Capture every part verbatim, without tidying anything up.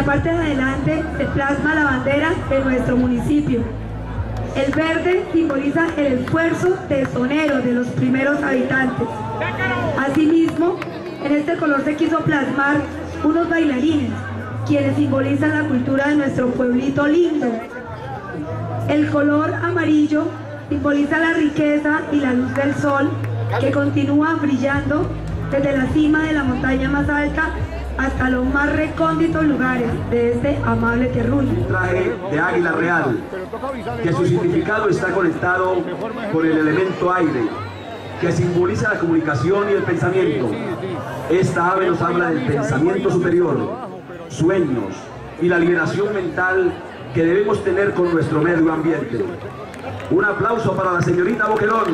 parte de adelante se plasma la bandera de nuestro municipio. El verde simboliza el esfuerzo tesonero de los primeros habitantes. Asimismo, en este color se quiso plasmar unos bailarines, quienes simbolizan la cultura de nuestro pueblito lindo. El color amarillo simboliza la riqueza y la luz del sol, que continúa brillando desde la cima de la montaña más alta hasta los más recónditos lugares de este amable terruño. Un traje de águila real, que su significado está conectado con el elemento aire, que simboliza la comunicación y el pensamiento. Esta ave nos habla del pensamiento superior, sueños y la liberación mental que debemos tener con nuestro medio ambiente. Un aplauso para la señorita Boquerón.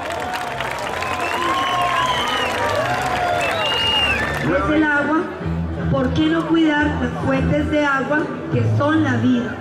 Es el agua, ¿por qué no cuidar las fuentes de agua que son la vida?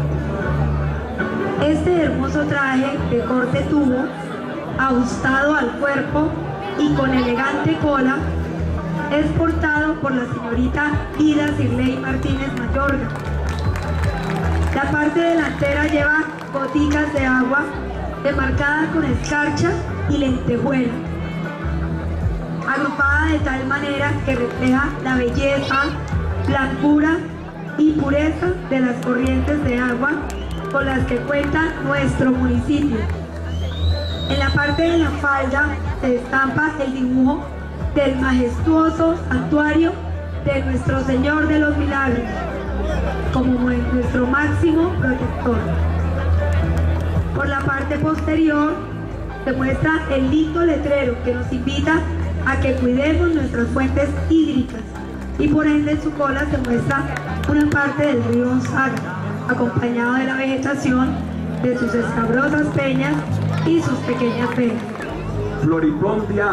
Este hermoso traje de corte tubo, ajustado al cuerpo y con elegante cola, es portado por la señorita Ida Sirley Martínez Mayorga. La parte delantera lleva goticas de agua demarcada con escarcha y lentejuela, agrupada de tal manera que refleja la belleza, blancura y pureza de las corrientes de agua con las que cuenta nuestro municipio. En la parte de la falda se estampa el dibujo del majestuoso santuario de Nuestro Señor de los Milagros, como nuestro máximo protector. Por la parte posterior se muestra el lindo letrero que nos invita a que cuidemos nuestras fuentes hídricas, y por ende en su cola se muestra una parte del río Saga, acompañado de la vegetación de sus escabrosas peñas y sus pequeñas venas. Floripondia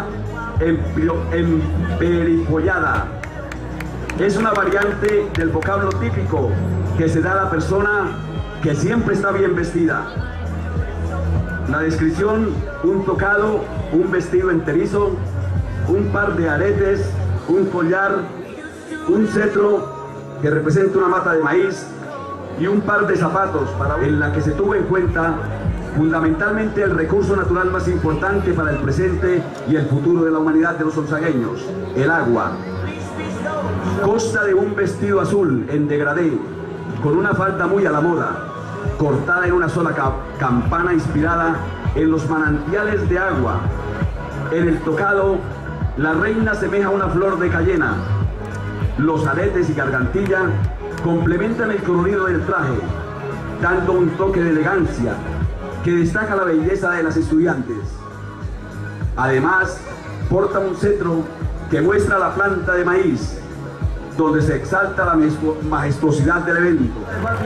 emperifollada es una variante del vocablo típico que se da a la persona que siempre está bien vestida. La descripción: un tocado, un vestido enterizo, un par de aretes, un collar, un cetro que representa una mata de maíz y un par de zapatos, para en la que se tuvo en cuenta fundamentalmente el recurso natural más importante para el presente y el futuro de la humanidad de los sonsagueños, el agua. Consta de un vestido azul en degradé, con una falda muy a la moda, cortada en una sola campana inspirada en los manantiales de agua. En el tocado, la reina semeja una flor de cayena. Los aretes y gargantilla complementan el colorido del traje, dando un toque de elegancia que destaca la belleza de las estudiantes. Además, porta un cetro que muestra la planta de maíz, donde se exalta la majestuosidad del evento.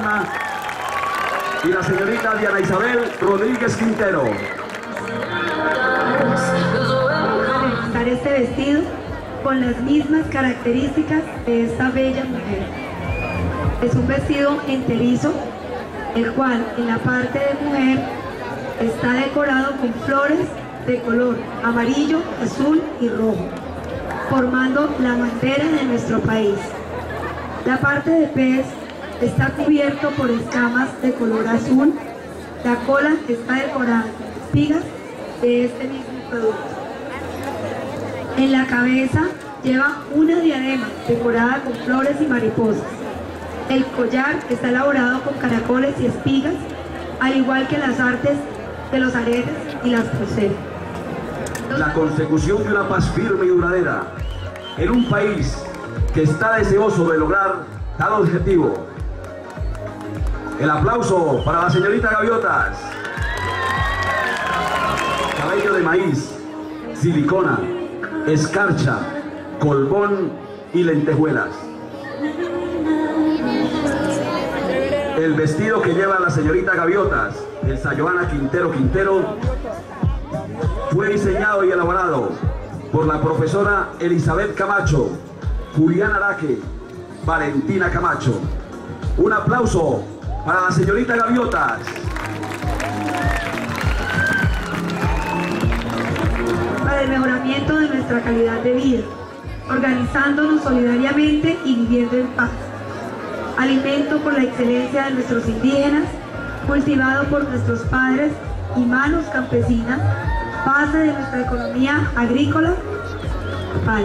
Y la señorita Diana Isabel Rodríguez Quintero. Realizar este vestido con las mismas características de esta bella mujer. Es un vestido enterizo, el cual en la parte de mujer está decorado con flores de color amarillo, azul y rojo, formando la bandera de nuestro país. La parte de pez está cubierto por escamas de color azul. La cola está decorada con espigas de este mismo producto. En la cabeza lleva una diadema decorada con flores y mariposas. El collar está elaborado con caracoles y espigas, al igual que las artes de los aretes y las pulseras. La consecución de una paz firme y duradera en un país que está deseoso de lograr tal objetivo. El aplauso para la señorita Gaviotas. Cabello de maíz, silicona, escarcha, colbón y lentejuelas. El vestido que lleva la señorita Gaviotas, Elsa Joana Quintero Quintero, fue diseñado y elaborado por la profesora Elizabeth Camacho, Julián Araque, Valentina Camacho. Un aplauso para la señorita Gaviotas. Para el mejoramiento de nuestra calidad de vida, organizándonos solidariamente y viviendo en paz. alimento por la excelencia de nuestros indígenas, cultivado por nuestros padres y manos campesinas, base de nuestra economía agrícola. Pal.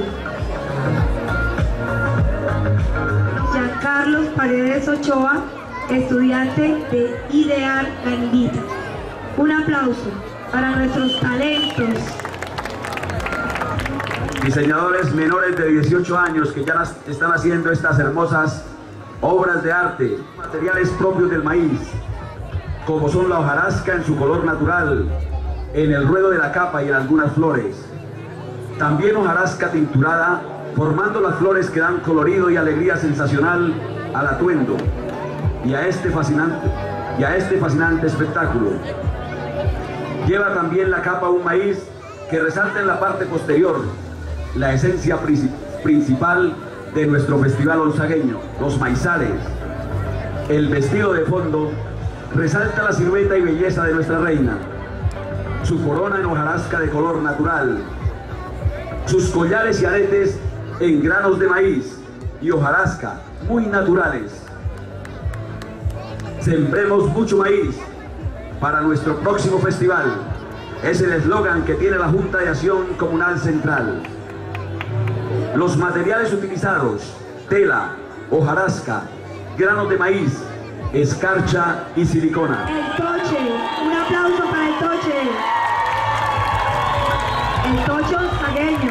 Giancarlos Paredes Ochoa, estudiante de Ideal Ganirita. Un aplauso para nuestros talentos. Diseñadores menores de dieciocho años que ya están haciendo estas hermosas obras de arte, materiales propios del maíz, como son la hojarasca en su color natural, en el ruedo de la capa y en algunas flores. También hojarasca tinturada, formando las flores que dan colorido y alegría sensacional al atuendo y a este fascinante, y a este fascinante espectáculo. Lleva también la capa un maíz que resalta en la parte posterior la esencia principal de nuestro festival onzagueño, los maizales. El vestido de fondo resalta la silueta y belleza de nuestra reina, su corona en hojarasca de color natural, sus collares y aretes en granos de maíz y hojarasca muy naturales. Sembremos mucho maíz para nuestro próximo festival. Es el eslogan que tiene la Junta de Acción Comunal Central. Los materiales utilizados: tela, hojarasca, granos de maíz, escarcha y silicona. El Toche, un aplauso para el Toche. El Toche onzagueño.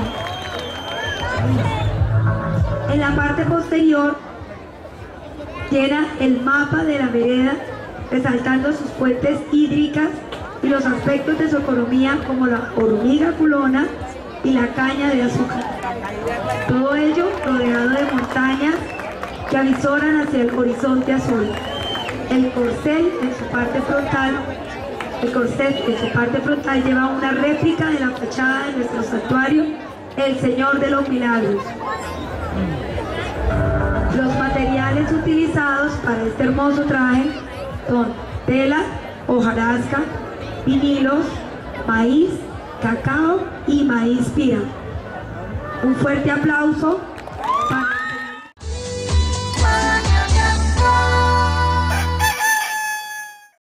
En la parte posterior tiene el mapa de la vereda, resaltando sus fuentes hídricas y los aspectos de su economía como la hormiga culona y la caña de azúcar. Todo ello rodeado de montañas que avisoran hacia el horizonte azul. El corcel en su parte frontal, el corset en su parte frontal lleva una réplica de la fachada de nuestro santuario, el Señor de los Milagros. Los materiales utilizados para este hermoso traje son tela, hojarasca, vinilos, maíz, cacao y maíz pira. Un fuerte aplauso